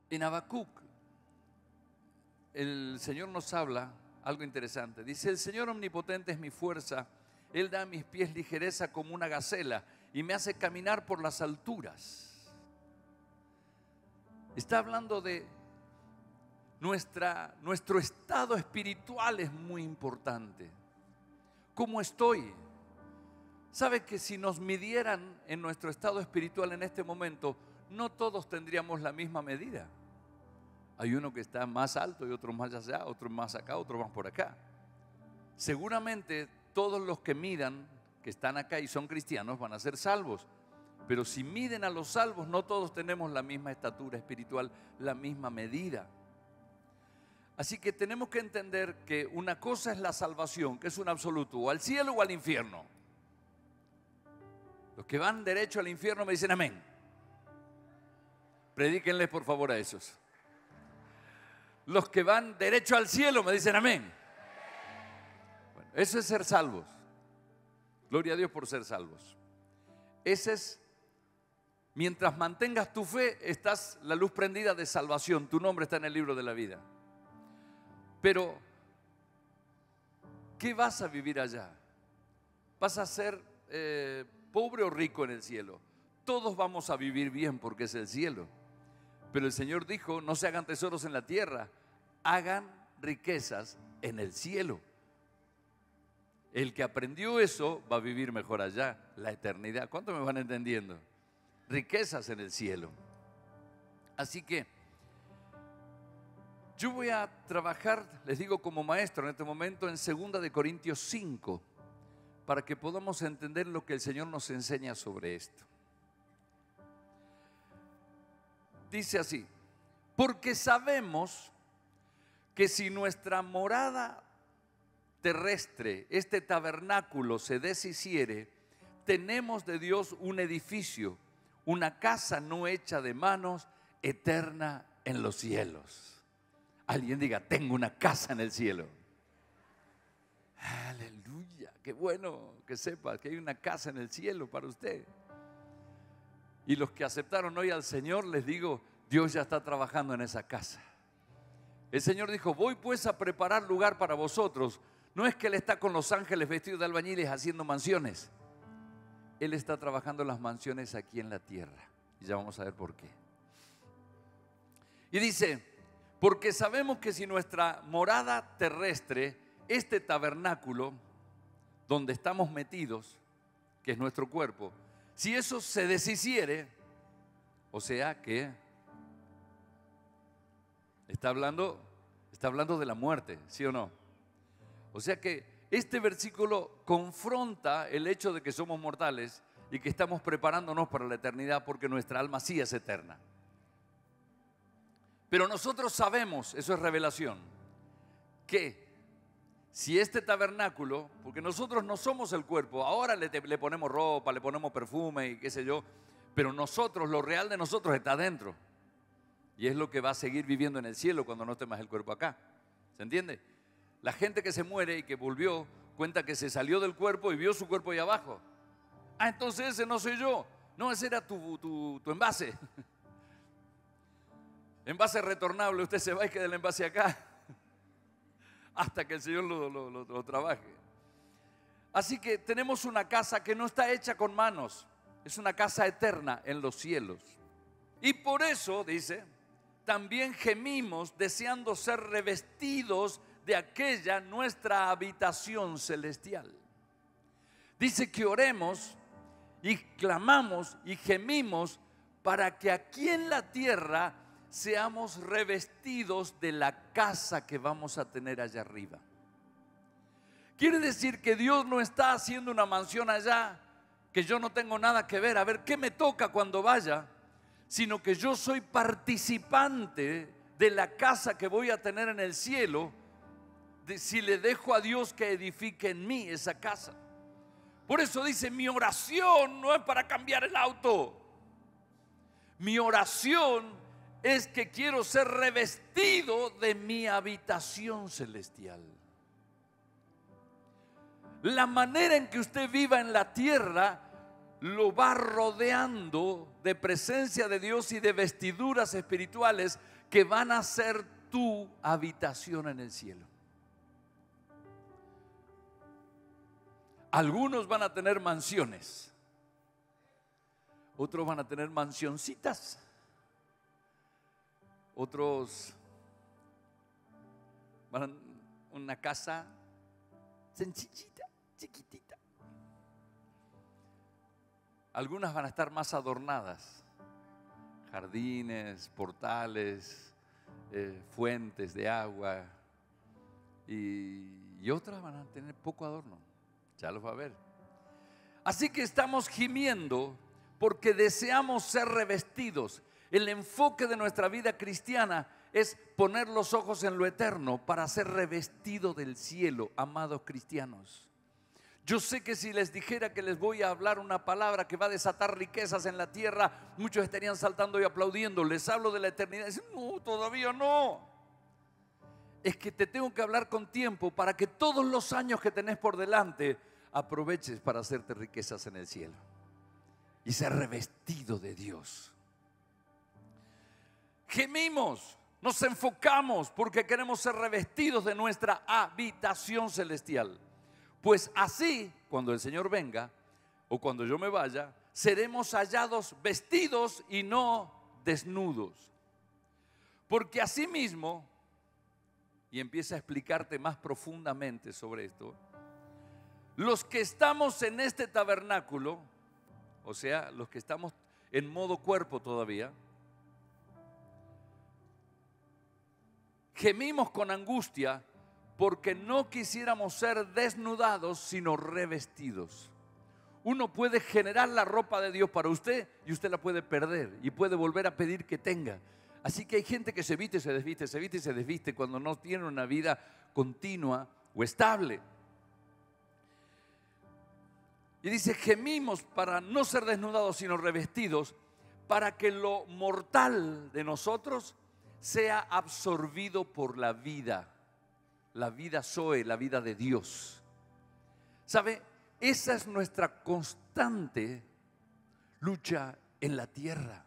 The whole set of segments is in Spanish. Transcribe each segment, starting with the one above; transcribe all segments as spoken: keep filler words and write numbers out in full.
En Habacuc, el Señor nos habla algo interesante. Dice: el Señor omnipotente es mi fuerza, Él da a mis pies ligereza como una gacela y me hace caminar por las alturas. Está hablando de nuestra, nuestro estado espiritual es muy importante. ¿Cómo estoy? ¿Sabe que si nos midieran en nuestro estado espiritual en este momento, no todos tendríamos la misma medida? Hay uno que está más alto y otro más allá, otro más acá, otro más por acá. Seguramente todos los que midan, que están acá y son cristianos, van a ser salvos. Pero si miden a los salvos, no todos tenemos la misma estatura espiritual, la misma medida. Así que tenemos que entender que una cosa es la salvación, que es un absoluto, o al cielo o al infierno. Los que van derecho al infierno me dicen amén. Predíquenles por favor a esos. Los que van derecho al cielo me dicen amén. Bueno, eso es ser salvos. Gloria a Dios por ser salvos. Ese es, mientras mantengas tu fe, estás la luz prendida de salvación. Tu nombre está en el libro de la vida. Pero, ¿qué vas a vivir allá? ¿Vas a ser eh, pobre o rico en el cielo? Todos vamos a vivir bien porque es el cielo. Pero el Señor dijo: no se hagan tesoros en la tierra, hagan riquezas en el cielo. El que aprendió eso va a vivir mejor allá, la eternidad. ¿Cuánto me van entendiendo? Riquezas en el cielo. Así que yo voy a trabajar, les digo, como maestro en este momento en segunda de Corintios cinco, para que podamos entender lo que el Señor nos enseña sobre esto. Dice así: porque sabemos que si nuestra morada terrestre, este tabernáculo, se deshiciere, tenemos de Dios un edificio, una casa no hecha de manos, eterna en los cielos. Alguien diga: tengo una casa en el cielo. Aleluya, qué bueno que sepa que hay una casa en el cielo para usted. Y los que aceptaron hoy al Señor, les digo, Dios ya está trabajando en esa casa. El Señor dijo: voy pues a preparar lugar para vosotros. No es que Él está con los ángeles vestidos de albañiles haciendo mansiones. Él está trabajando las mansiones aquí en la tierra. Y ya vamos a ver por qué. Y dice: porque sabemos que si nuestra morada terrestre, este tabernáculo donde estamos metidos, que es nuestro cuerpo, si eso se deshiciere, o sea que está hablando, está hablando de la muerte, ¿sí o no? O sea que este versículo confronta el hecho de que somos mortales y que estamos preparándonos para la eternidad, porque nuestra alma sí es eterna. Pero nosotros sabemos, eso es revelación, que si este tabernáculo, porque nosotros no somos el cuerpo, ahora le, le ponemos ropa, le ponemos perfume y qué sé yo, pero nosotros, lo real de nosotros está adentro. Y es lo que va a seguir viviendo en el cielo cuando no esté más el cuerpo acá. ¿Se entiende? La gente que se muere y que volvió, cuenta que se salió del cuerpo y vio su cuerpo ahí abajo. Ah, entonces ese no soy yo. No, ese era tu, tu, tu envase. Envase retornable, usted se va y queda el envase acá hasta que el Señor lo, lo, lo, lo trabaje. Así que tenemos una casa que no está hecha con manos, es una casa eterna en los cielos. Y por eso, dice, también gemimos deseando ser revestidos de aquella nuestra habitación celestial. Dice que oremos y clamamos y gemimos para que aquí en la tierra seamos revestidos de la casa que vamos a tener allá arriba. Quiere decir que Dios no está haciendo una mansión allá, que yo no tengo nada que ver, a ver qué me toca cuando vaya, sino que yo soy participante de la casa que voy a tener en el cielo, de si le dejo a Dios que edifique en mí esa casa. Por eso dice, mi oración no es para cambiar el auto. Mi oración es que quiero ser revestido de mi habitación celestial. La manera en que usted viva en la tierra lo va rodeando de presencia de Dios y de vestiduras espirituales que van a ser tu habitación en el cielo. Algunos van a tener mansiones, otros van a tener mansioncitas, otros van a una casa sencillita, chiquitita. Algunas van a estar más adornadas, jardines, portales, eh, fuentes de agua, y, y otras van a tener poco adorno. Ya los va a ver. Así que estamos gimiendo porque deseamos ser revestidos. El enfoque de nuestra vida cristiana es poner los ojos en lo eterno para ser revestido del cielo, amados cristianos. Yo sé que si les dijera que les voy a hablar una palabra que va a desatar riquezas en la tierra, muchos estarían saltando y aplaudiendo. Les hablo de la eternidad y dicen, no, todavía no. Es que te tengo que hablar con tiempo para que todos los años que tenés por delante aproveches para hacerte riquezas en el cielo y ser revestido de Dios. Gemimos, nos enfocamos porque queremos ser revestidos de nuestra habitación celestial. Pues así, cuando el Señor venga o cuando yo me vaya, seremos hallados vestidos y no desnudos. Porque así mismo, y empieza a explicarte más profundamente sobre esto, los que estamos en este tabernáculo, o sea, los que estamos en modo cuerpo todavía, gemimos con angustia porque no quisiéramos ser desnudados, sino revestidos. Uno puede generar la ropa de Dios para usted y usted la puede perder y puede volver a pedir que tenga. Así que hay gente que se viste y se desviste, se viste y se desviste cuando no tiene una vida continua o estable. Y dice, gemimos para no ser desnudados, sino revestidos, para que lo mortal de nosotros sea absorbido por la vida, la vida Zoe, la vida de Dios. ¿Sabe? Esa es nuestra constante lucha en la tierra.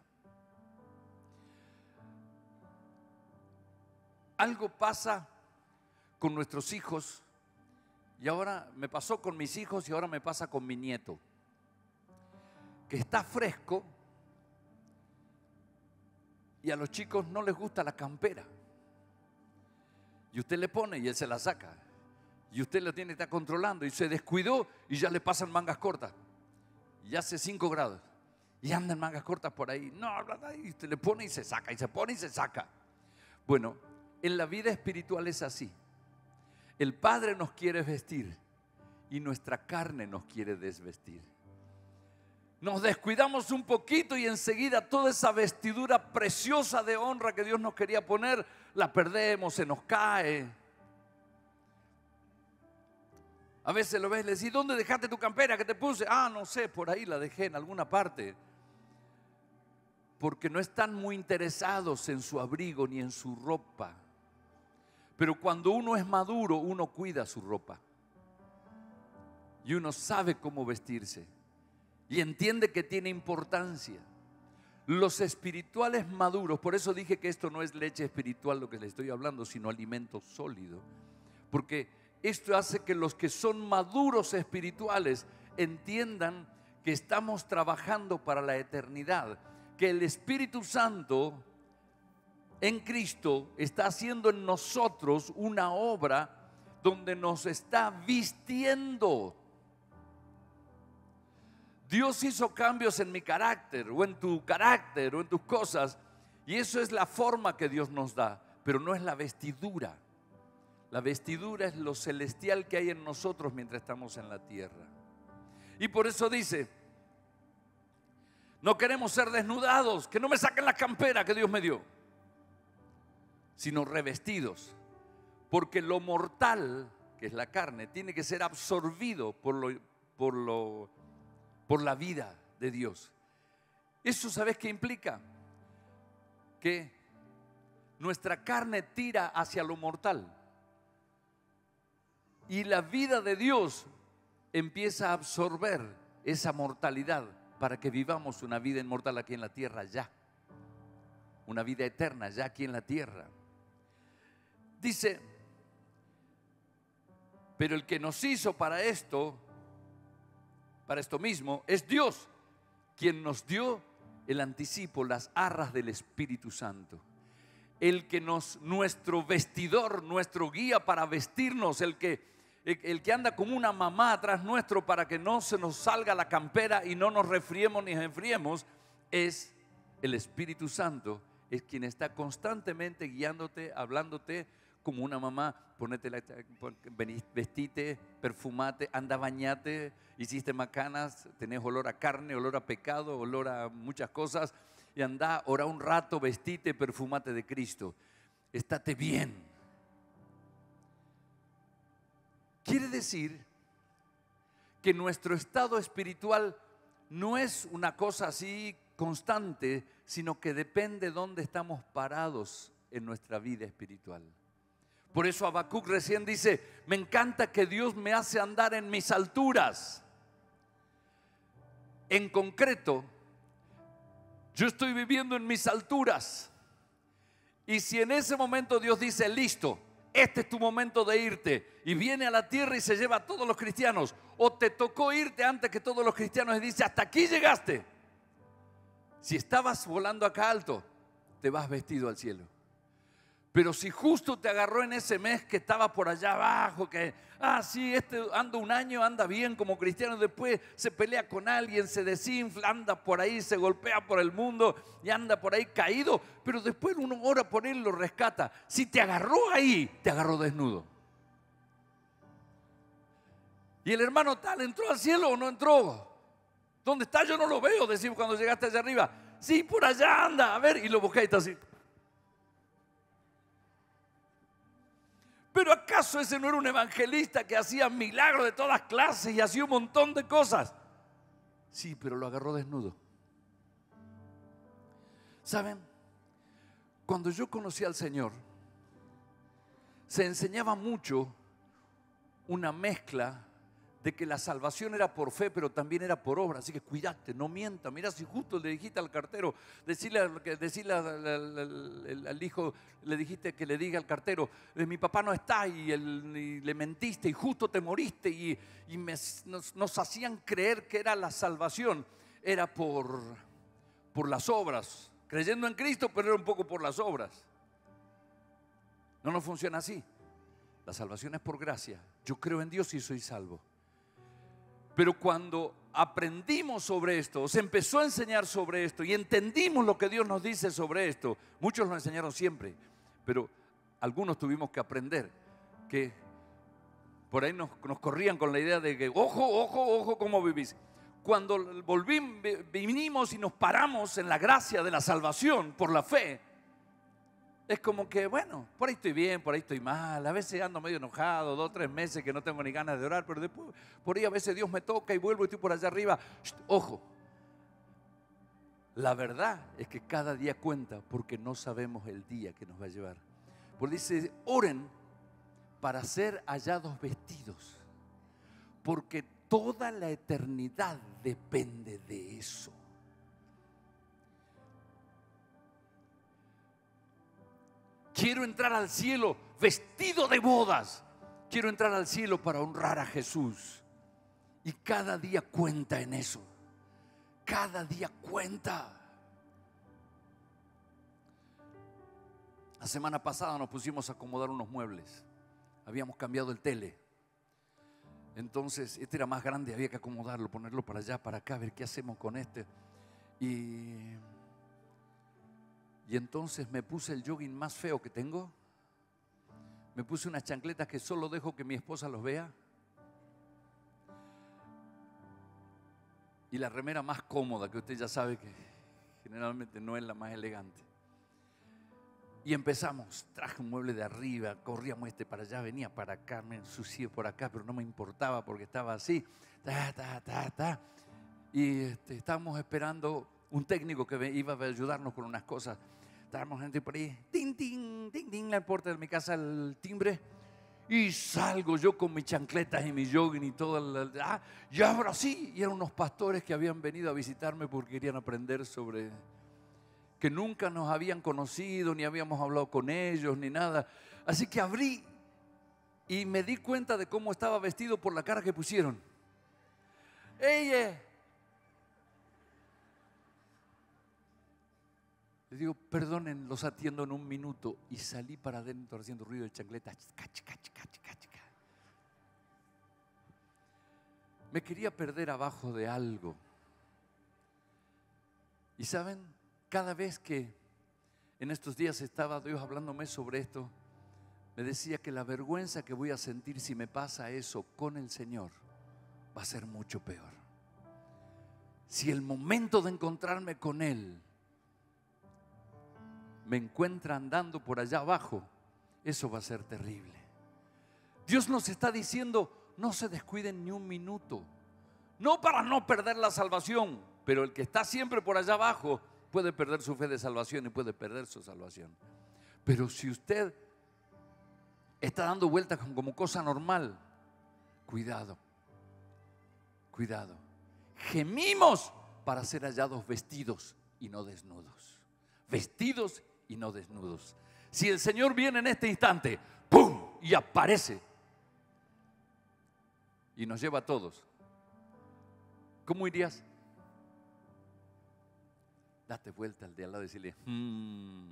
Algo pasa con nuestros hijos, y ahora me pasó con mis hijos y ahora me pasa con mi nieto, que está fresco y a los chicos no les gusta la campera. Y usted le pone y él se la saca. Y usted lo tiene que estar controlando y se descuidó y ya le pasan mangas cortas. Y hace cinco grados. Y andan mangas cortas por ahí. No, y usted le pone y se saca, y se pone y se saca. Bueno, en la vida espiritual es así. El Padre nos quiere vestir y nuestra carne nos quiere desvestir. Nos descuidamos un poquito y enseguida toda esa vestidura preciosa de honra que Dios nos quería poner, la perdemos, se nos cae. A veces lo ves y le decís, ¿dónde dejaste tu campera que te puse? Ah, no sé, por ahí la dejé en alguna parte. Porque no están muy interesados en su abrigo ni en su ropa. Pero cuando uno es maduro, uno cuida su ropa. Y uno sabe cómo vestirse. Y entiende que tiene importancia. Los espirituales maduros, por eso dije que esto no es leche espiritual lo que le estoy hablando, sino alimento sólido. Porque esto hace que los que son maduros espirituales entiendan que estamos trabajando para la eternidad. Que el Espíritu Santo en Cristo está haciendo en nosotros una obra donde nos está vistiendo. Dios hizo cambios en mi carácter o en tu carácter o en tus cosas, y eso es la forma que Dios nos da, pero no es la vestidura. La vestidura es lo celestial que hay en nosotros mientras estamos en la tierra. Y por eso dice, no queremos ser desnudados, que no me saquen la campera que Dios me dio, sino revestidos, porque lo mortal, que es la carne, tiene que ser absorbido por lo, por lo, por la vida de Dios. Eso, ¿sabes qué implica? Que nuestra carne tira hacia lo mortal y la vida de Dios empieza a absorber esa mortalidad para que vivamos una vida inmortal aquí en la tierra ya. Una vida eterna ya aquí en la tierra. Dice, pero el que nos hizo para esto, para esto mismo, es Dios, quien nos dio el anticipo, las arras del Espíritu Santo. El que nos, nuestro vestidor, nuestro guía para vestirnos, el que, el, el que anda como una mamá atrás nuestro para que no se nos salga la campera y no nos resfriemos ni enfriemos, es el Espíritu Santo, es quien está constantemente guiándote, hablándote como una mamá. Ponete la, vestite, perfumate, anda, bañate, hiciste macanas, tenés olor a carne, olor a pecado, olor a muchas cosas, y anda, ora un rato, vestite, perfumate de Cristo, estate bien. Quiere decir que nuestro estado espiritual no es una cosa así constante, sino que depende de dónde estamos parados en nuestra vida espiritual. Por eso Habacuc recién dice, me encanta que Dios me hace andar en mis alturas. En concreto, yo estoy viviendo en mis alturas. Y si en ese momento Dios dice, listo, este es tu momento de irte, y viene a la tierra y se lleva a todos los cristianos, o te tocó irte antes que todos los cristianos y dice, hasta aquí llegaste. Si estabas volando acá alto, te vas vestido al cielo. Pero si justo te agarró en ese mes que estaba por allá abajo, que, ah, sí, este anda un año, anda bien como cristiano, después se pelea con alguien, se desinfla, anda por ahí, se golpea por el mundo y anda por ahí caído, pero después uno ora por él y lo rescata. Si te agarró ahí, te agarró desnudo. ¿Y el hermano tal entró al cielo o no entró? ¿Dónde está? Yo no lo veo, decimos cuando llegaste allá arriba. Sí, por allá anda, a ver, y lo busqué y está así. ¿Pero acaso ese no era un evangelista que hacía milagros de todas clases y hacía un montón de cosas? Sí, pero lo agarró desnudo. ¿Saben? Cuando yo conocí al Señor, se enseñaba mucho una mezcla de que la salvación era por fe, pero también era por obra. Así que cuídate, no mienta. Mira, si justo le dijiste al cartero, decirle, decirle al, al, al, al hijo, le dijiste que le diga al cartero, mi papá no está, y, el, y le mentiste y justo te moriste, y, y me, nos, nos hacían creer que era la salvación, era por, por las obras, creyendo en Cristo, pero era un poco por las obras. No nos funciona así. La salvación es por gracia. Yo creo en Dios y soy salvo. Pero cuando aprendimos sobre esto, se empezó a enseñar sobre esto y entendimos lo que Dios nos dice sobre esto, muchos lo enseñaron siempre, pero algunos tuvimos que aprender que por ahí nos, nos corrían con la idea de que ojo, ojo, ojo, ¿cómo vivís? Cuando volvimos, vinimos y nos paramos en la gracia de la salvación por la fe, es como que, bueno, por ahí estoy bien, por ahí estoy mal, a veces ando medio enojado, dos o tres meses que no tengo ni ganas de orar, pero después, por ahí a veces Dios me toca y vuelvo y estoy por allá arriba. Shh, ojo, la verdad es que cada día cuenta, porque no sabemos el día que nos va a llevar. Porque dice, oren para ser hallados vestidos, porque toda la eternidad depende de eso. Quiero entrar al cielo vestido de bodas. Quiero entrar al cielo para honrar a Jesús. Y cada día cuenta en eso. Cada día cuenta. La semana pasada nos pusimos a acomodar unos muebles. Habíamos cambiado el tele. Entonces este era más grande, había que acomodarlo, ponerlo para allá, para acá, ver qué hacemos con este. Y... Y entonces me puse el jogging más feo que tengo. Me puse unas chancletas que solo dejo que mi esposa los vea. Y la remera más cómoda, que usted ya sabe que generalmente no es la más elegante. Y empezamos, traje un mueble de arriba, corríamos este para allá, venía para acá, me ensucié por acá, pero no me importaba porque estaba así. Ta, ta, ta, ta. Y este, estábamos esperando un técnico que iba a ayudarnos con unas cosas. Estábamos gente por ahí, ting, ting, ting, ting, la puerta de mi casa, el timbre. Y salgo yo con mis chancletas y mi jogging y todo. La, ah, y ahora sí. Y eran unos pastores que habían venido a visitarme porque querían aprender sobre... que nunca nos habían conocido, ni habíamos hablado con ellos, ni nada. Así que abrí y me di cuenta de cómo estaba vestido por la cara que pusieron. ¡Ey! Le digo, perdonen, los atiendo en un minuto. Y salí para adentro haciendo ruido de chancleta. Me quería perder abajo de algo. Y saben, cada vez que en estos días estaba Dios hablándome sobre esto, me decía que la vergüenza que voy a sentir si me pasa eso con el Señor va a ser mucho peor. Si el momento de encontrarme con Él me encuentra andando por allá abajo, eso va a ser terrible. Dios nos está diciendo, no se descuiden ni un minuto. No para no perder la salvación, pero el que está siempre por allá abajo puede perder su fe de salvación y puede perder su salvación. Pero si usted está dando vueltas como cosa normal, cuidado, cuidado. Gemimos para ser hallados vestidos y no desnudos. Vestidos y no desnudos. Si el Señor viene en este instante, ¡pum!, y aparece y nos lleva a todos, ¿cómo irías? Date vuelta al de al lado y decirle, hmm,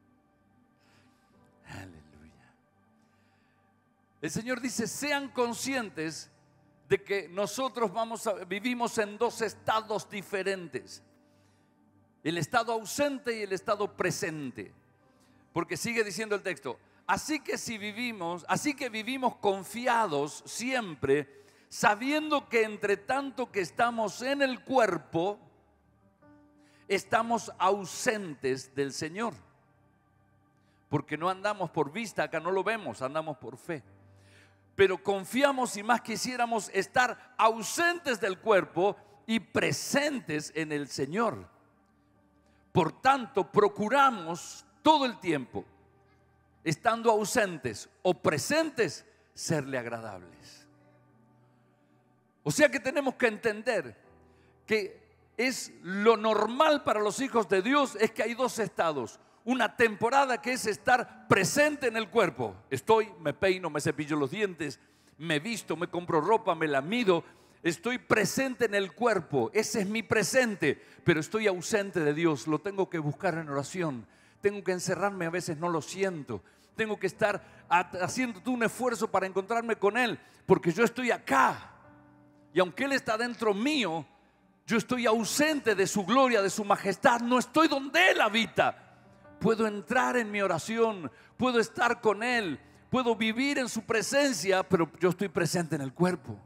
aleluya. El Señor dice, sean conscientes de que nosotros vamos a, vivimos en dos estados diferentes. El estado ausente y el estado presente. Porque sigue diciendo el texto, así que si vivimos, así que vivimos confiados siempre, sabiendo que entre tanto que estamos en el cuerpo, estamos ausentes del Señor. Porque no andamos por vista, acá no lo vemos, andamos por fe. Pero confiamos y más quisiéramos estar ausentes del cuerpo y presentes en el Señor. Por tanto, procuramos todo el tiempo, estando ausentes o presentes, serle agradables. O sea que tenemos que entender que es lo normal para los hijos de Dios, es que hay dos estados. Una temporada que es estar presente en el cuerpo. Estoy, me peino, me cepillo los dientes, me visto, me compro ropa, me la mido. Estoy presente en el cuerpo, ese es mi presente, pero estoy ausente de Dios, lo tengo que buscar en oración, tengo que encerrarme, a veces no lo siento, tengo que estar haciendo un esfuerzo para encontrarme con Él, porque yo estoy acá, y aunque Él está dentro mío, yo estoy ausente de su gloria, de su majestad, no estoy donde Él habita. Puedo entrar en mi oración, puedo estar con Él, puedo vivir en su presencia, pero yo estoy presente en el cuerpo.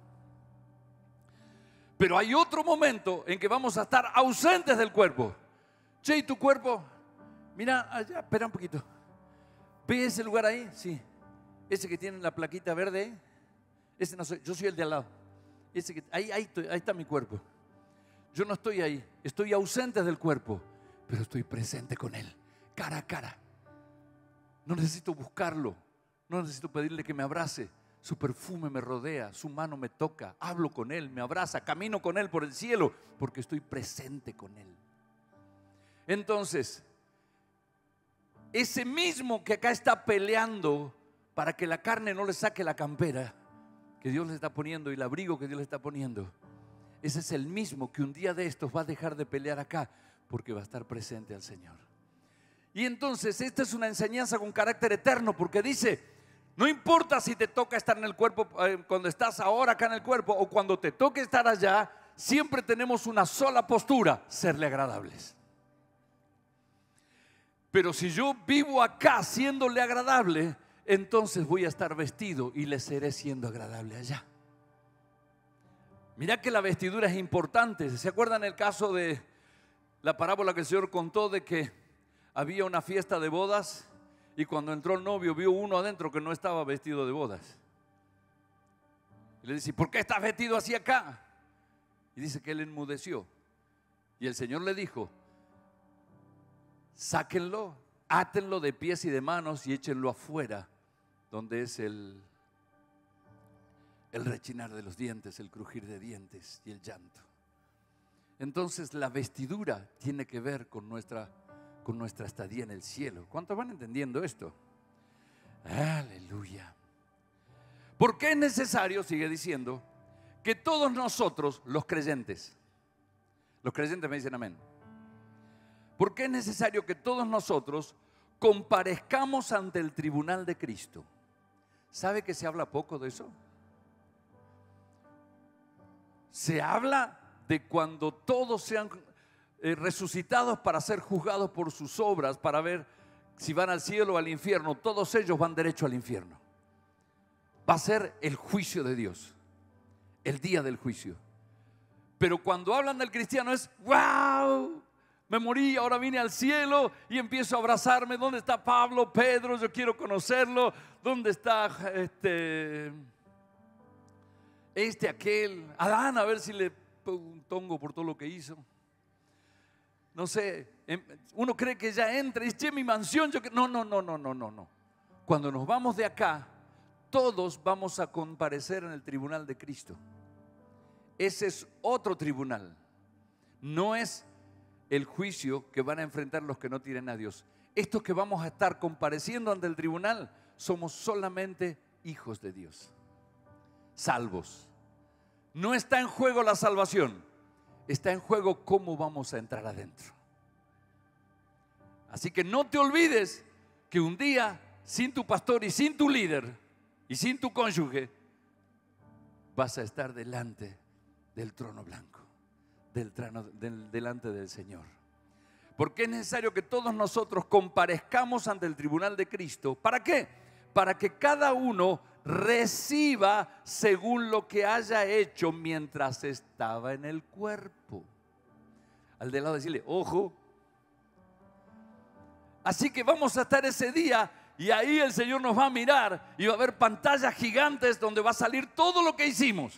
Pero hay otro momento en que vamos a estar ausentes del cuerpo. Che, ¿y tu cuerpo? Mira, allá, espera un poquito. ¿Ve ese lugar ahí? Sí. Ese que tiene la plaquita verde. Ese no soy, yo soy el de al lado. Ese que, ahí, ahí, ahí está mi cuerpo. Yo no estoy ahí, estoy ausente del cuerpo, pero estoy presente con Él, cara a cara. No necesito buscarlo, no necesito pedirle que me abrace. Su perfume me rodea, su mano me toca, hablo con Él, me abraza, camino con Él por el cielo, porque estoy presente con Él. Entonces, ese mismo que acá está peleando para que la carne no le saque la campera que Dios le está poniendo y el abrigo que Dios le está poniendo, ese es el mismo que un día de estos va a dejar de pelear acá porque va a estar presente al Señor. Y entonces esta es una enseñanza con carácter eterno, porque dice, no importa si te toca estar en el cuerpo, eh, cuando estás ahora acá en el cuerpo o cuando te toque estar allá, siempre tenemos una sola postura, serle agradables. Pero si yo vivo acá siéndole agradable, entonces voy a estar vestido y le seré siendo agradable allá. Mirá que la vestidura es importante. ¿Se acuerdan el caso de la parábola que el Señor contó de que había una fiesta de bodas y cuando entró el novio vio uno adentro que no estaba vestido de bodas? Y le dice, ¿por qué estás vestido así acá? Y dice que él enmudeció. Y el Señor le dijo, sáquenlo, átenlo de pies y de manos y échenlo afuera, donde es el, el rechinar de los dientes, el crujir de dientes y el llanto. Entonces la vestidura tiene que ver con nuestra, con nuestra estadía en el cielo. ¿Cuántos van entendiendo esto? Aleluya. ¿Por qué es necesario, sigue diciendo, que todos nosotros, los creyentes, los creyentes me dicen amén? ¿Por qué es necesario que todos nosotros comparezcamos ante el tribunal de Cristo? ¿Sabe que se habla poco de eso? Se habla de cuando todos sean eh, resucitados para ser juzgados por sus obras, para ver si van al cielo o al infierno. Todos ellos van derecho al infierno. Va a ser el juicio de Dios, el día del juicio. Pero cuando hablan del cristiano es ¡wow! Me morí, ahora vine al cielo y empiezo a abrazarme. ¿Dónde está Pablo, Pedro? Yo quiero conocerlo. ¿Dónde está este, este, aquel? Adán, a ver si le pongo un tongo por todo lo que hizo. No sé, uno cree que ya entra y dice, che, mi mansión. Yo que... No, no, no, no, no, no, no. Cuando nos vamos de acá, todos vamos a comparecer en el tribunal de Cristo. Ese es otro tribunal. No es el juicio que van a enfrentar los que no tienen a Dios. Estos que vamos a estar compareciendo ante el tribunal somos solamente hijos de Dios, salvos. No está en juego la salvación, está en juego cómo vamos a entrar adentro. Así que no te olvides que un día sin tu pastor y sin tu líder y sin tu cónyuge vas a estar delante del trono blanco, del trono, del, delante del Señor. Porque es necesario que todos nosotros comparezcamos ante el tribunal de Cristo. ¿Para qué? Para que cada uno reciba según lo que haya hecho mientras estaba en el cuerpo. Al de lado decirle, ojo. Así que vamos a estar ese día y ahí el Señor nos va a mirar y va a haber pantallas gigantes donde va a salir todo lo que hicimos.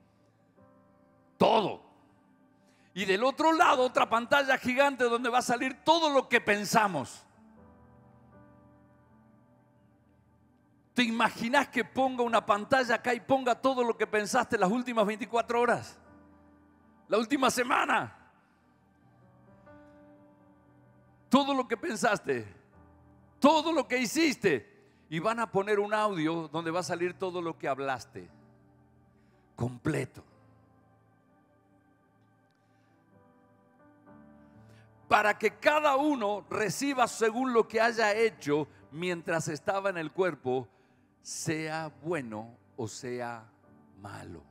Todo. Y del otro lado otra pantalla gigante donde va a salir todo lo que pensamos. ¿Te imaginas que ponga una pantalla acá y ponga todo lo que pensaste las últimas veinticuatro horas? La última semana. Todo lo que pensaste, todo lo que hiciste. Y van a poner un audio donde va a salir todo lo que hablaste. Completo. Para que cada uno reciba según lo que haya hecho mientras estaba en el cuerpo, sea bueno o sea malo.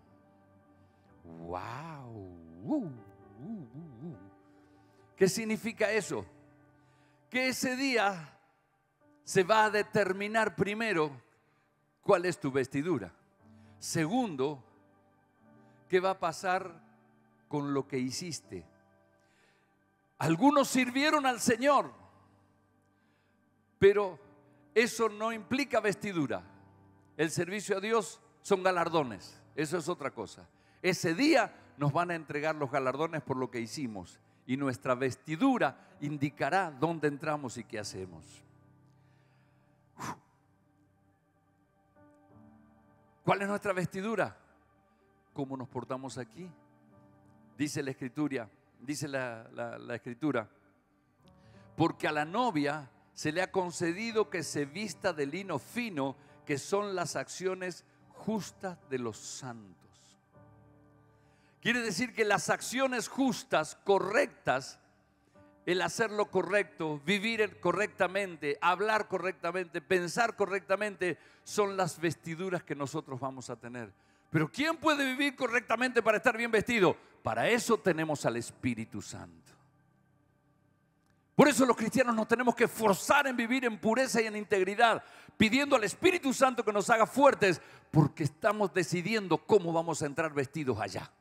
¡Wow! Uh, uh, uh, uh. ¿Qué significa eso? Que ese día se va a determinar primero cuál es tu vestidura. Segundo, qué va a pasar con lo que hiciste. Algunos sirvieron al Señor, pero eso no implica vestidura. El servicio a Dios son galardones, eso es otra cosa. Ese día nos van a entregar los galardones por lo que hicimos y nuestra vestidura indicará dónde entramos y qué hacemos. ¿Cuál es nuestra vestidura? ¿Cómo nos portamos aquí? Dice la Escritura. Dice la, la, la Escritura, porque a la novia se le ha concedido que se vista de lino fino, que son las acciones justas de los santos. Quiere decir que las acciones justas, correctas, el hacer lo correcto, vivir correctamente, hablar correctamente, pensar correctamente, son las vestiduras que nosotros vamos a tener. Pero ¿quién puede vivir correctamente para estar bien vestido? Para eso tenemos al Espíritu Santo. Por eso los cristianos nos tenemos que esforzar en vivir en pureza y en integridad, pidiendo al Espíritu Santo que nos haga fuertes, porque estamos decidiendo cómo vamos a entrar vestidos allá.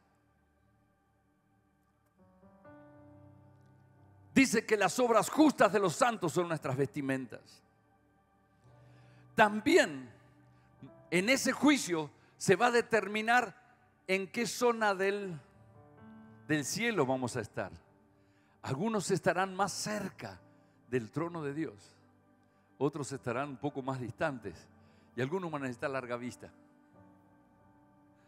Dice que las obras justas de los santos son nuestras vestimentas. También en ese juicio se va a determinar en qué zona del, del cielo vamos a estar. Algunos estarán más cerca del trono de Dios, otros estarán un poco más distantes y algunos van a necesitar larga vista.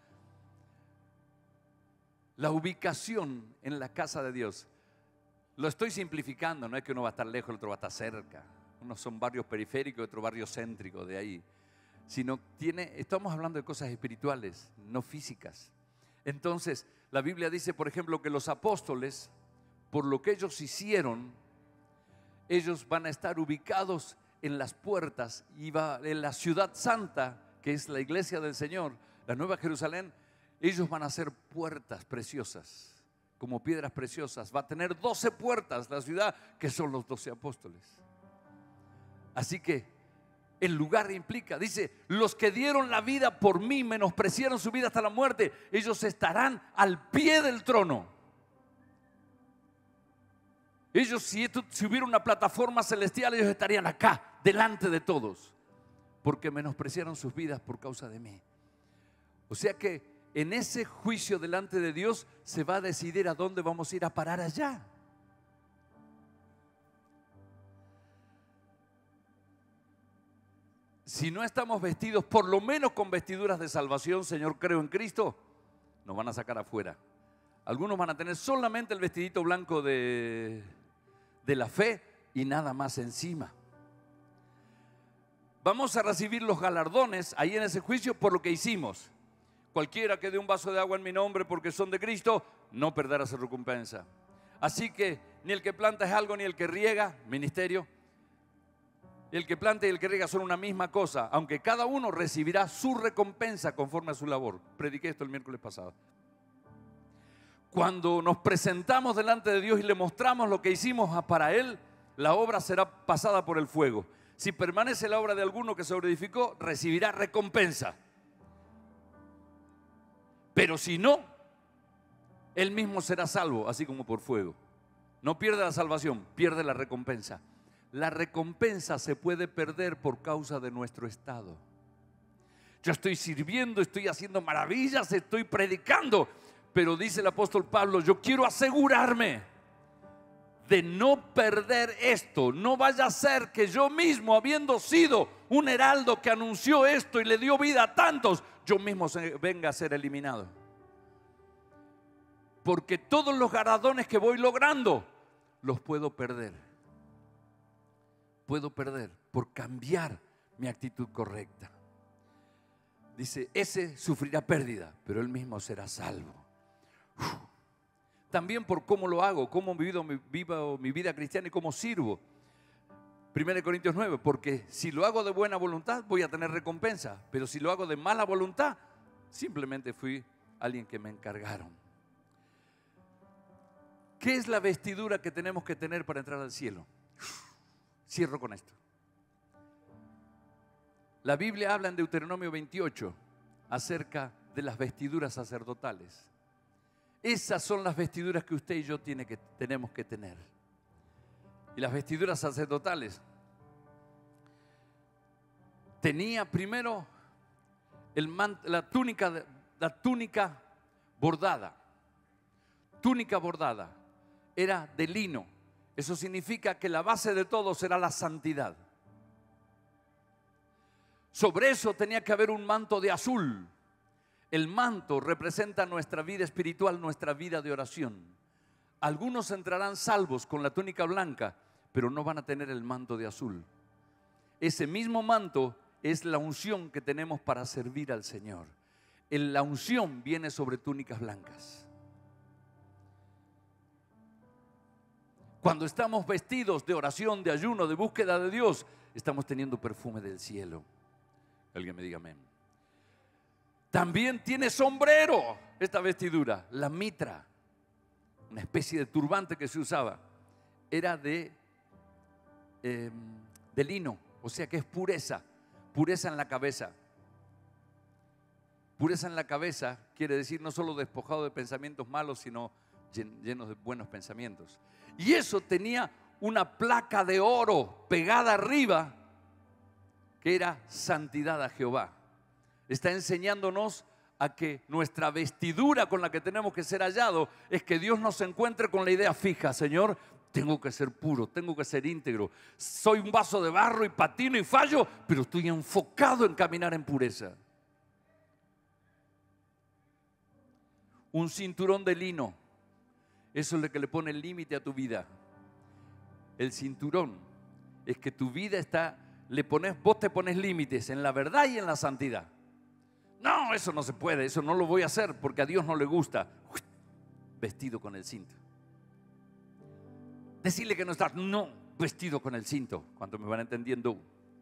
la ubicación en la casa de Dios. Lo estoy simplificando, no es que uno va a estar lejos, el otro va a estar cerca. Unos son barrios periféricos, otro barrio céntrico de ahí. Sino tiene, estamos hablando de cosas espirituales, no físicas. Entonces, la Biblia dice, por ejemplo, que los apóstoles, por lo que ellos hicieron, ellos van a estar ubicados en las puertas y va en la ciudad santa, que es la iglesia del Señor, la Nueva Jerusalén. Ellos van a ser puertas preciosas, como piedras preciosas. Va a tener doce puertas la ciudad, que son los doce apóstoles. Así que el lugar implica, dice, los que dieron la vida por mí, menospreciaron su vida hasta la muerte, ellos estarán al pie del trono. Ellos, si, esto, si hubiera una plataforma celestial, ellos estarían acá, delante de todos, porque menospreciaron sus vidas por causa de mí. O sea que en ese juicio delante de Dios se va a decidir a dónde vamos a ir a parar allá. Si no estamos vestidos por lo menos con vestiduras de salvación, Señor, creo en Cristo, nos van a sacar afuera. Algunos van a tener solamente el vestidito blanco de, de la fe y nada más encima. Vamos a recibir los galardones ahí en ese juicio por lo que hicimos. Cualquiera que dé un vaso de agua en mi nombre porque son de Cristo, no perderá su recompensa. Así que ni el que planta es algo, ni el que riega, ministerio. El que planta y el que riega son una misma cosa, aunque cada uno recibirá su recompensa conforme a su labor. Prediqué esto el miércoles pasado. Cuando nos presentamos delante de Dios y le mostramos lo que hicimos para Él, la obra será pasada por el fuego. Si permanece la obra de alguno que sobreedificó, recibirá recompensa. Pero si no, él mismo será salvo, así como por fuego. No pierde la salvación, pierde la recompensa. La recompensa se puede perder por causa de nuestro estado. Yo estoy sirviendo, estoy haciendo maravillas, estoy predicando, pero dice el apóstol Pablo, yo quiero asegurarme de no perder esto. No vaya a ser que yo mismo, habiendo sido un heraldo que anunció esto y le dio vida a tantos, yo mismo venga a ser eliminado. Porque todos los galardones que voy logrando los puedo perder. Puedo perder por cambiar mi actitud correcta. Dice, ese sufrirá pérdida, pero él mismo será salvo. Uf. También por cómo lo hago, cómo vivo mi, vivo mi vida cristiana y cómo sirvo. primera de Corintios nueve, porque si lo hago de buena voluntad voy a tener recompensa, pero si lo hago de mala voluntad, simplemente fui alguien que me encargaron. ¿Qué es la vestidura que tenemos que tener para entrar al cielo? Cierro con esto. La Biblia habla en Deuteronomio veintiocho acerca de las vestiduras sacerdotales. Esas son las vestiduras que usted y yo tiene que, tenemos que tener. Y las vestiduras sacerdotales tenía primero el man, la, túnica, la túnica bordada. Túnica bordada era de lino. Eso significa que la base de todo será la santidad. Sobre eso tenía que haber un manto de azul. El manto representa nuestra vida espiritual, nuestra vida de oración. Algunos entrarán salvos con la túnica blanca, pero no van a tener el manto de azul. Ese mismo manto es la unción que tenemos para servir al Señor. La unción viene sobre túnicas blancas. Cuando estamos vestidos de oración, de ayuno, de búsqueda de Dios, estamos teniendo perfume del cielo. Alguien me diga amén. También tiene sombrero esta vestidura, la mitra, una especie de turbante que se usaba. Era de, eh, de lino, o sea que es pureza, pureza en la cabeza. Pureza en la cabeza quiere decir no solo despojado de pensamientos malos, sino llenos de buenos pensamientos. Y eso tenía una placa de oro pegada arriba que era santidad a Jehová. Está enseñándonos a que nuestra vestidura con la que tenemos que ser hallados es que Dios nos encuentre con la idea fija. Señor, tengo que ser puro, tengo que ser íntegro. Soy un vaso de barro y patino y fallo, pero estoy enfocado en caminar en pureza. un cinturón de lino. Eso es lo que le pone el límite a tu vida. El cinturón es que tu vida está, le pones, vos te pones límites en la verdad y en la santidad. No, eso no se puede, eso no lo voy a hacer porque a Dios no le gusta. Vestido con el cinto. Decirle que no estás, no, vestido con el cinto, cuando me van entendiendo.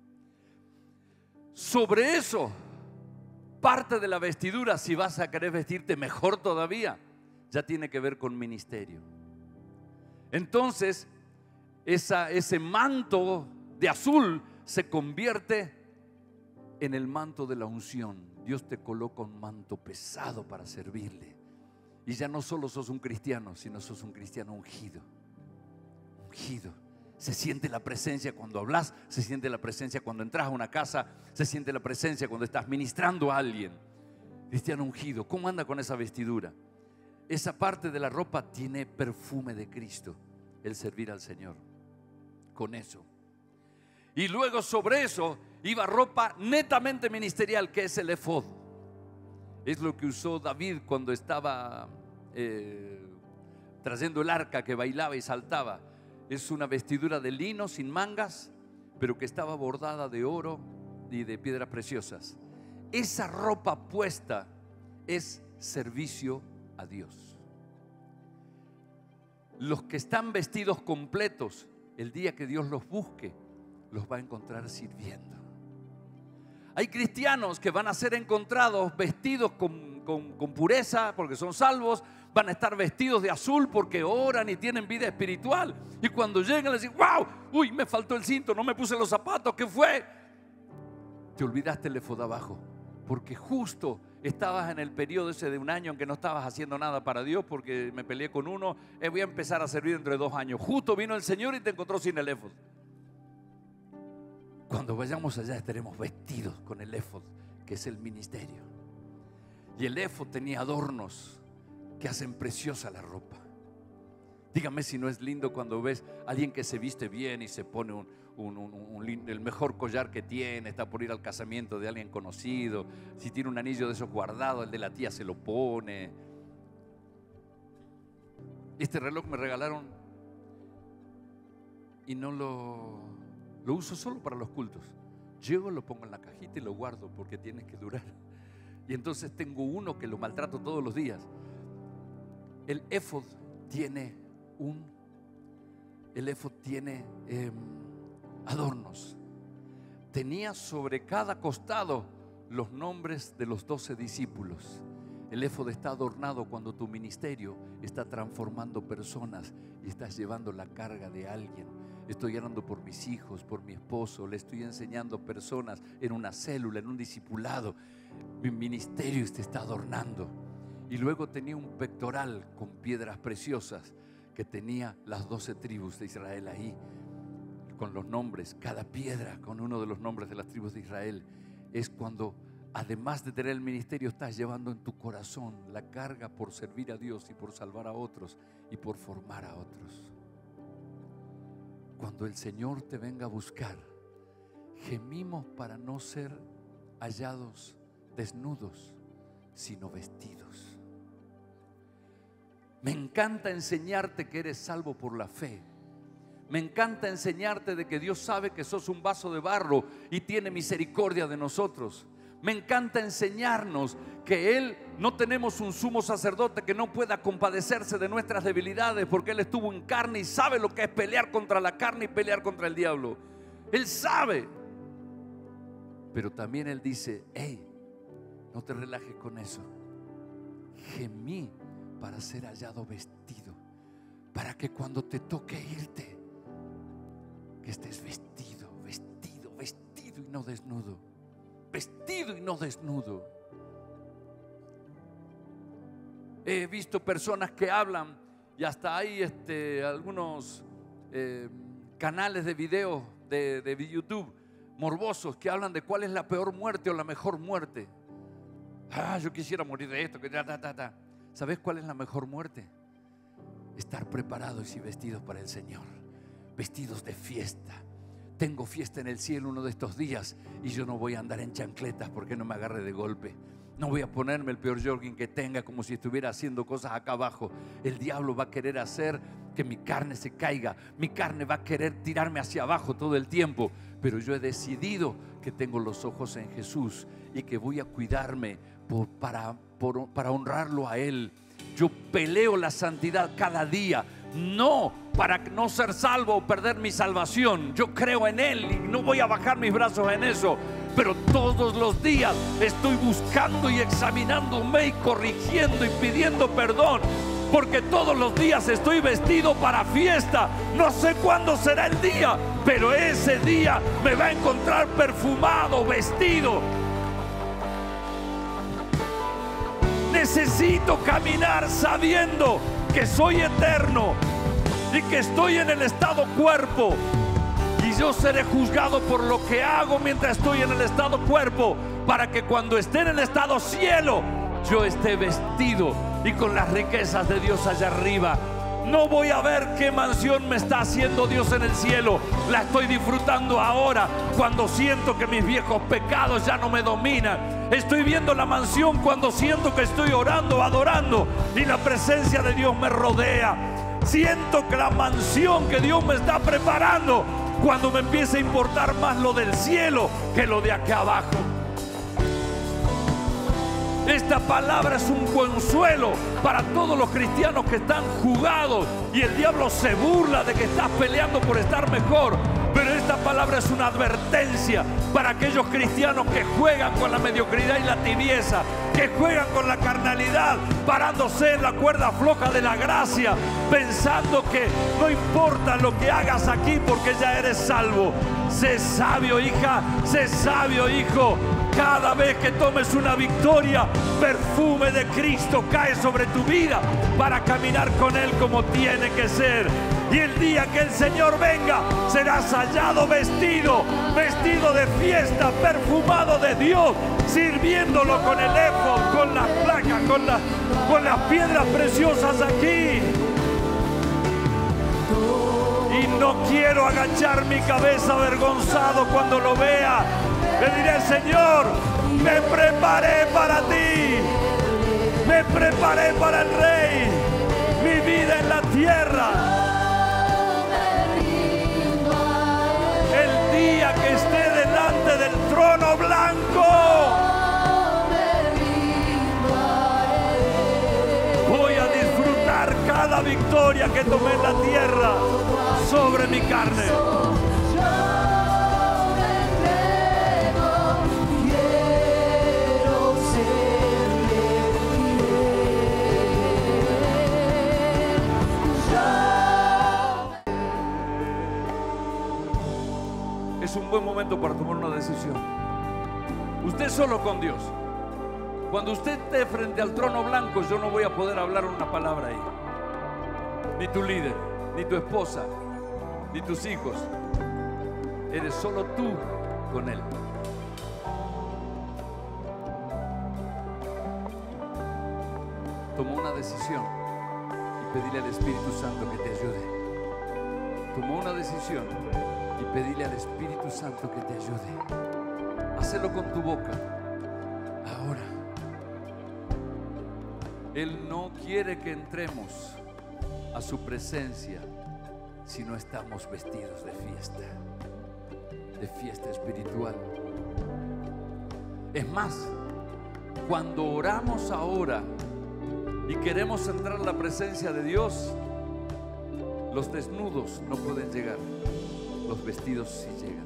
Sobre eso, parte de la vestidura, si vas a querer vestirte mejor todavía, ya tiene que ver con ministerio. Entonces, esa, ese manto de azul se convierte en el manto de la unción. Dios te coloca un manto pesado para servirle. Y ya no solo sos un cristiano, sino sos un cristiano ungido. Ungido. Se siente la presencia cuando hablas, se siente la presencia cuando entras a una casa, se siente la presencia cuando estás ministrando a alguien. Cristiano ungido. ¿Cómo anda con esa vestidura? Esa parte de la ropa tiene perfume de Cristo, el servir al Señor. Con eso. Y luego sobre eso iba ropa netamente ministerial, que es el efod. Es lo que usó David cuando estaba eh, trayendo el arca, que bailaba y saltaba. Es una vestidura de lino sin mangas, pero que estaba bordada de oro y de piedras preciosas. Esa ropa puesta es servicio a Dios. Los que están vestidos completos, el día que Dios los busque, los va a encontrar sirviendo. Hay cristianos que van a ser encontrados vestidos con, con, con pureza porque son salvos, van a estar vestidos de azul porque oran y tienen vida espiritual. Y cuando llegan les dicen, wow, uy, me faltó el cinto, no me puse los zapatos, ¿qué fue? Te olvidaste el efod abajo, porque justo estabas en el periodo ese de un año en que no estabas haciendo nada para Dios porque me peleé con uno, eh, voy a empezar a servir dentro de dos años. Justo vino el Señor y te encontró sin el efod. Cuando vayamos allá estaremos vestidos con el efod, que es el ministerio. Y el efod tenía adornos que hacen preciosa la ropa. Dígame si no es lindo cuando ves a alguien que se viste bien y se pone un, un, un, un, el mejor collar que tiene, está por ir al casamiento de alguien conocido, si tiene un anillo de esos guardado, el de la tía se lo pone. Este reloj me regalaron y no lo... Lo uso solo para los cultos. Llego, lo pongo en la cajita y lo guardo porque tiene que durar. Y entonces tengo uno que lo maltrato todos los días. El efod tiene un, el efod tiene eh, adornos. Tenía sobre cada costado los nombres de los doce discípulos. El efod está adornado cuando tu ministerio está transformando personas y estás llevando la carga de alguien. Estoy orando por mis hijos, por mi esposo, le estoy enseñando a personas en una célula, en un discipulado. Mi ministerio se está adornando. Y luego tenía un pectoral con piedras preciosas que tenía las doce tribus de Israel ahí, con los nombres, cada piedra con uno de los nombres de las tribus de Israel. Es cuando, además de tener el ministerio, estás llevando en tu corazón la carga por servir a Dios y por salvar a otros y por formar a otros. Cuando el Señor te venga a buscar, gemimos para no ser hallados desnudos, sino vestidos. Me encanta enseñarte que eres salvo por la fe. Me encanta enseñarte de que Dios sabe que sos un vaso de barro y tiene misericordia de nosotros. Me encanta enseñarnos que Él, no tenemos un sumo sacerdote que no pueda compadecerse de nuestras debilidades, porque Él estuvo en carne y sabe lo que es pelear contra la carne y pelear contra el diablo. Él sabe. Pero también Él dice, hey, no te relajes con eso. Gemí para ser hallado vestido, para que cuando te toque irte, que estés vestido, vestido, vestido y no desnudo. Vestido y no desnudo. He visto personas que hablan y hasta hay este, algunos eh, canales de video de, de YouTube morbosos que hablan de cuál es la peor muerte o la mejor muerte. Ah, yo quisiera morir de esto, que ta, ta, ta, ta. ¿Sabes cuál es la mejor muerte? Estar preparados y vestidos para el Señor, vestidos de fiesta. Tengo fiesta en el cielo uno de estos días y yo no voy a andar en chancletas porque no me agarre de golpe. No voy a ponerme el peor jogging que tenga como si estuviera haciendo cosas acá abajo. El diablo va a querer hacer que mi carne se caiga. Mi carne va a querer tirarme hacia abajo todo el tiempo. Pero yo he decidido que tengo los ojos en Jesús y que voy a cuidarme por, para, por, para honrarlo a Él. Yo peleo la santidad cada día. No para no ser salvo o perder mi salvación. Yo creo en Él y no voy a bajar mis brazos en eso. Pero todos los días estoy buscando y examinándome y corrigiendo y pidiendo perdón. Porque todos los días estoy vestido para fiesta. No sé cuándo será el día, pero ese día me va a encontrar perfumado, vestido. Necesito caminar sabiendo que soy eterno y que estoy en el estado cuerpo. Y yo seré juzgado por lo que hago mientras estoy en el estado cuerpo, para que cuando esté en el estado cielo, yo esté vestido y con las riquezas de Dios allá arriba. No voy a ver qué mansión me está haciendo Dios en el cielo. La estoy disfrutando ahora, cuando siento que mis viejos pecados ya no me dominan. Estoy viendo la mansión cuando siento que estoy orando, adorando y la presencia de Dios me rodea. Siento que la mansión que Dios me está preparando, cuando me empieza a importar más lo del cielo que lo de acá abajo. Esta palabra es un consuelo para todos los cristianos que están jugados y el diablo se burla de que estás peleando por estar mejor. Pero esta palabra es una advertencia para aquellos cristianos que juegan con la mediocridad y la tibieza, que juegan con la carnalidad, parándose en la cuerda floja de la gracia, pensando que no importa lo que hagas aquí porque ya eres salvo. Sé sabio, hija, sé sabio, hijo. Cada vez que tomes una victoria, perfume de Cristo cae sobre tu vida para caminar con Él como tiene que ser. Y el día que el Señor venga, serás hallado vestido, vestido de fiesta, perfumado de Dios, sirviéndolo con el éfod, con las placas, con, la, con las piedras preciosas aquí. Y no quiero agachar mi cabeza avergonzado cuando lo vea. Le diré: Señor, me preparé para ti, me preparé para el Rey, mi vida en la tierra. El día que esté delante del trono blanco, voy a disfrutar cada victoria que tomé en la tierra sobre mi carne. Es un buen momento para tomar una decisión. Usted solo con Dios. Cuando usted esté frente al trono blanco, yo no voy a poder hablar una palabra ahí. Ni tu líder, ni tu esposa, ni tus hijos. Eres solo tú con Él. Toma una decisión y pedile al Espíritu Santo que te ayude. Toma una decisión y pedirle al Espíritu Santo que te ayude. Hacelo con tu boca. Ahora. Él no quiere que entremos a su presencia si no estamos vestidos de fiesta, de fiesta espiritual. Es más, cuando oramos ahora y queremos entrar a la presencia de Dios, los desnudos no pueden llegar. Los vestidos sí llegan.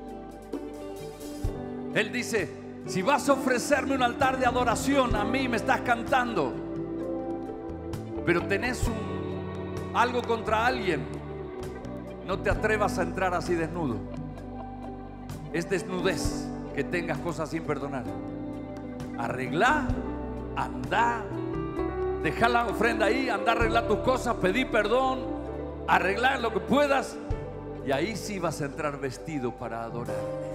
Él dice: si vas a ofrecerme un altar de adoración, a mí me estás cantando, pero tenés un, algo contra alguien, no te atrevas a entrar así desnudo. Es desnudez que tengas cosas sin perdonar. Arreglá, andá, dejá la ofrenda ahí, andá, arreglá tus cosas, pedí perdón, arreglá lo que puedas. Y ahí sí vas a entrar vestido para adorarme.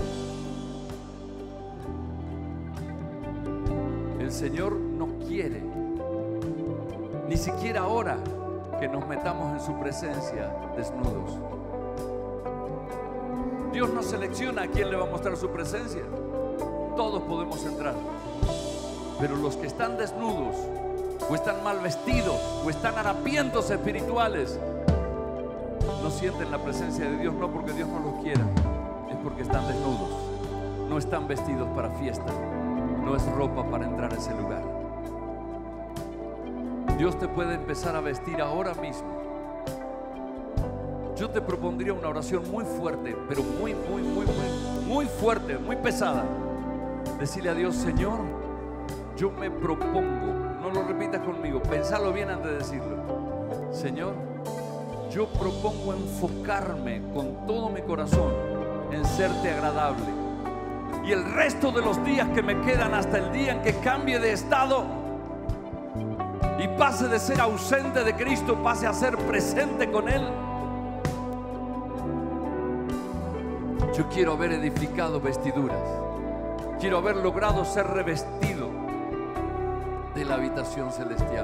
El Señor no quiere, ni siquiera ahora, que nos metamos en su presencia desnudos. Dios no selecciona a quién le va a mostrar su presencia. Todos podemos entrar. Pero los que están desnudos, o están mal vestidos, o están harapientos espirituales, no sienten la presencia de Dios, no porque Dios no los quiera, es porque están desnudos, no están vestidos para fiesta, no es ropa para entrar a ese lugar. Dios te puede empezar a vestir ahora mismo. Yo te propondría una oración muy fuerte, pero muy, muy, muy, muy, muy fuerte, muy pesada. Decirle a Dios: Señor, yo me propongo, no lo repitas conmigo, pensalo bien antes de decirlo. Señor, yo propongo enfocarme con todo mi corazón en serte agradable. Y el resto de los días que me quedan hasta el día en que cambie de estado y pase de ser ausente de Cristo, pase a ser presente con Él, yo quiero haber edificado vestiduras. Quiero haber logrado ser revestido de la habitación celestial.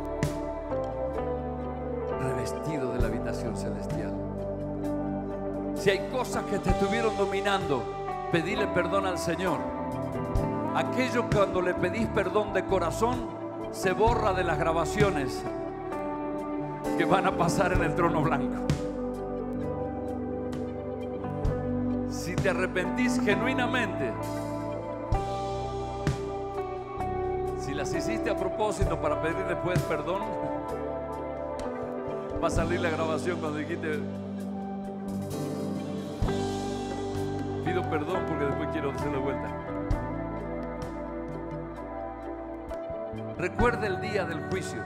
Revestido de la habitación celestial. Si hay cosas que te estuvieron dominando, pedile perdón al Señor. Aquello que cuando le pedís perdón de corazón se borra de las grabaciones que van a pasar en el trono blanco. Si te arrepentís genuinamente, si las hiciste a propósito para pedir después perdón, va a salir la grabación cuando dijiste: pido perdón porque después quiero hacerlo de vuelta. Recuerda el día del juicio.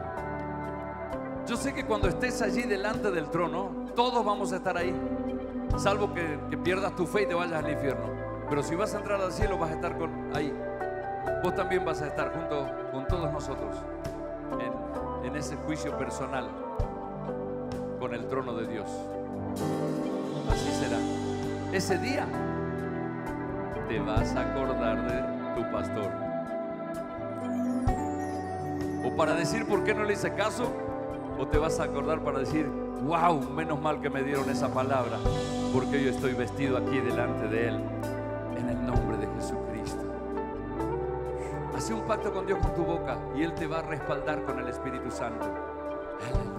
Yo sé que cuando estés allí delante del trono, todos vamos a estar ahí, salvo que, que pierdas tu fe y te vayas al infierno. Pero si vas a entrar al cielo, vas a estar con, ahí. Vos también vas a estar junto con todos nosotros en, en ese juicio personal con el trono de Dios. Así será. Ese día te vas a acordar de tu pastor. O para decir por qué no le hice caso, o te vas a acordar para decir: wow, menos mal que me dieron esa palabra, porque yo estoy vestido aquí delante de Él, en el nombre de Jesucristo. Hace un pacto con Dios con tu boca y Él te va a respaldar con el Espíritu Santo. Aleluya.